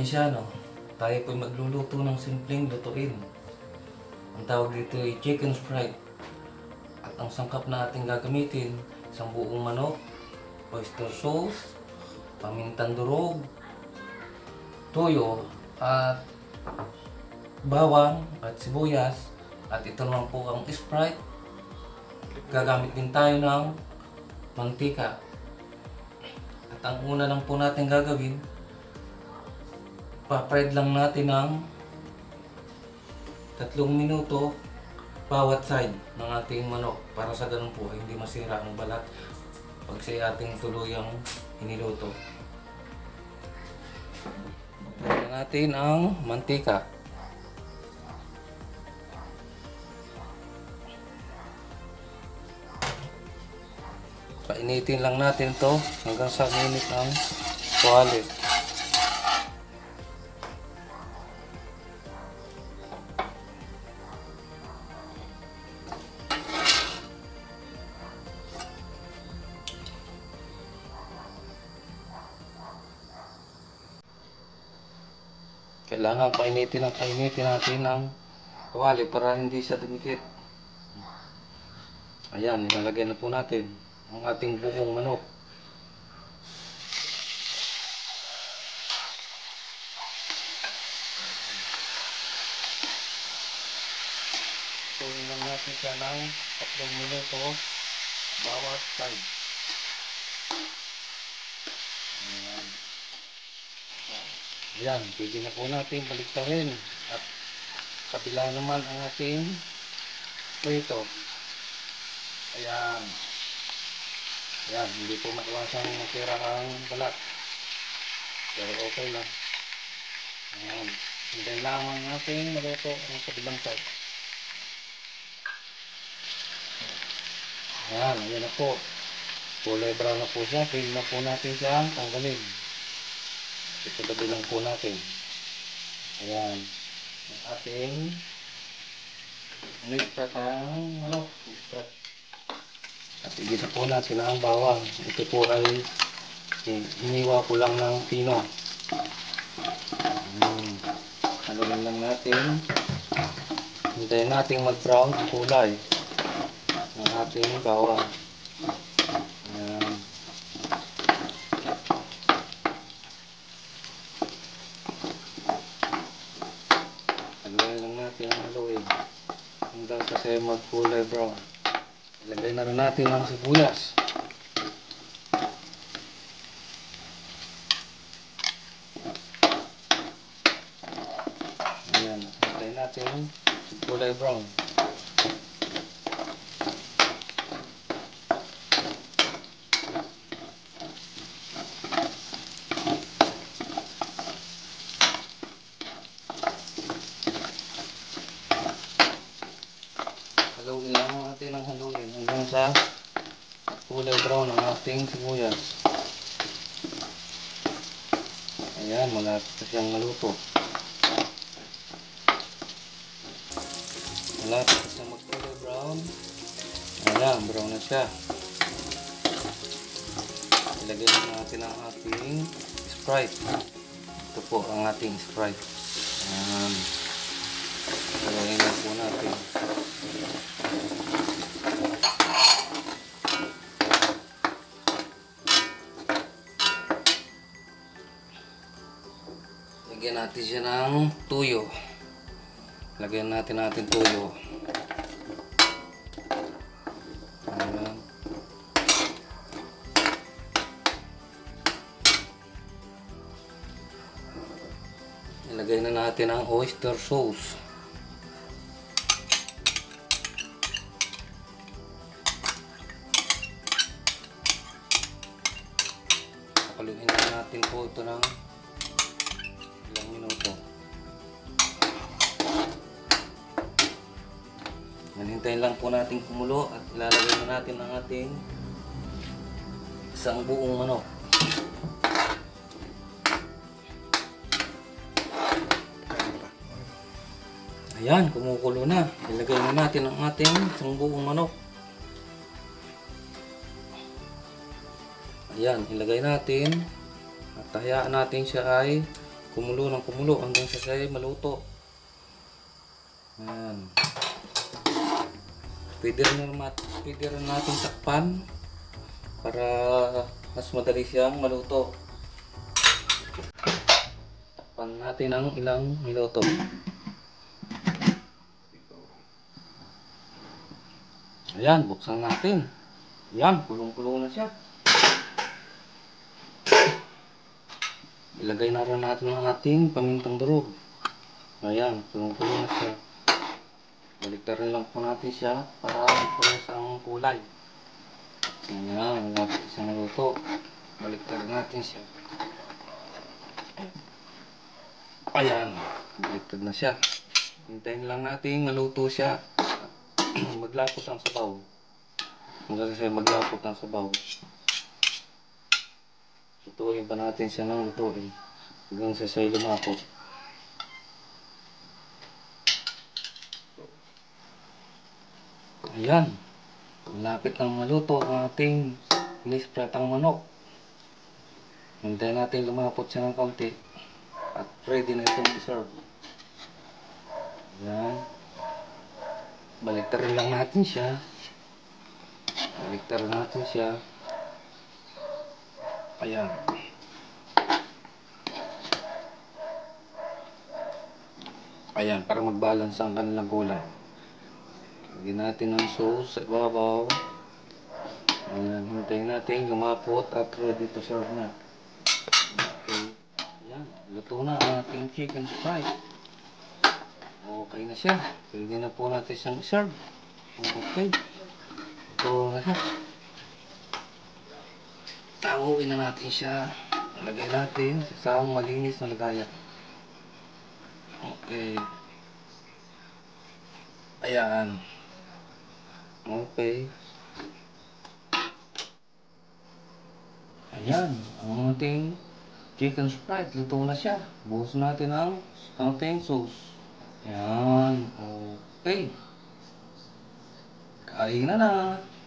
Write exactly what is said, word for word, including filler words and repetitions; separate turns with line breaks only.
probinsyano, tayo po'y magluluto ng simpleng lutuin. Ang tawag dito ay chicken fried. At ang sangkap na ating gagamitin, isang buong manok, oyster sauce, pamintang durog, toyo, at bawang at sibuyas. At ito naman po ang Sprite. Gagamit din tayo ng mantika. At ang una lang po natin gagawin, pa-fried lang natin ng tatlong minuto bawat side ng ating manok para sa ganun po ay hindi masira ang balat pag sa ating tuluyang iniluto. Lagyan natin ang mantika. Painitin lang natin to hanggang sa minute ang tuwali. Kailangan painitin ang painitin natin ang kawali para hindi siya dumikit. Ayan, nilalagay na po natin ang ating buong manok. Tuloy lang natin siya ng tatlong minuto bawat side. Ayan. Ayan, pwede na po natin baliktarin at kabila naman ang ating prito. Ayan. Ayan, hindi po maiwasang matira ang balat. Pero okay lang. Ayan. Hintayin lamang natin maluto ang kabilang side. Ayan, ayan na po. Kulay brown na po siya. Pwede na po natin siyang tanggalin. Ito gabi lang po natin. Ayan. Ang ating nagprat ang ano? Nagprat. At igisa po natin ang bawang. Ito po ay hiniwa ko lang ng pino. Hmm. Haluin lang natin. Hintayin natin mag-brown ang kulay ng ating bawang. Ayan. Haluin lang natin ang haluin hanggang sa siya mag-kulay brown. Ilagay na rin natin ang sibuyas. Ayan, ilagay natin kulay brown. Haluin lang natin ang haluin hanggang sa kulay brown ang ating sibuyas. Ayan, malapit na siyang maluto. Malapit na siyang mag-kulay brown. Ayan, brown na siya. Ilagay na natin ang ating Sprite. Ito po ang ating Sprite. Ayan. Ilagay na po natin. Lagyan natin siya ng tuyo. Lagyan natin natin tuyo. Ayan. Ilagay na natin ang oyster sauce. Paluin na natin po ito ng ilang minuto. Hintayin lang po natin kumulo at ilalagay na natin ang ating isang buong manok. Ayan, kumukulo na. Ilagay na natin ang ating isang buong manok. Ayan, ilagay natin. At hayaan natin siya ay kumulo ng kumulo hanggang sa siya ay maluto. Ayan. Pwede rin, naman- pwede rin natin takpan para mas madali siyang maluto. Takpan natin ang ilang minuto. Ayan, buksan natin. Ayan, kulong-kulong na siya. Ilagay na rin natin ang ating pamintang durog. Ayan, kulong-kulong na siya. Baliktarin lang po natin siya para ipures ang kulay. Ayan, malapit siya naluto. Baliktarin natin siya. Ayan, baliktad na siya. Hintayin lang natin maluto siya. Maglapot ang sabaw. Hanggang siya maglapot ang sabaw. Lutuin pa natin siya ng lutuin. Hanggang sa siya lumapot. Ayan. Malapit lang maluto ang ating nispratang manok. Hintayin natin lumapot siya ng kaunti. At ready na itong i-serve. Ayan. Baliktarin lang natin siya. Baliktarin natin siya. Ayan. Ayan, para mag-balance ang kanilang kulay. Lagyan natin ng sauce sa ibabaw. Ayan, hintayin natin lumapot at ready to serve na. Okay. Ayan, luto na ang ating chicken fried. Okay na siya. Pwede na po natin siyang serve. Okay. Ito na siya. Tanguin na natin siya. Lagay natin sa isang malinis na lagayan. Okay. Ayan. Okay. Ayan. Ang ating chicken fried. Luto na siya. Buhos natin ang ating sauce. Ayan. Okay. Kain na na.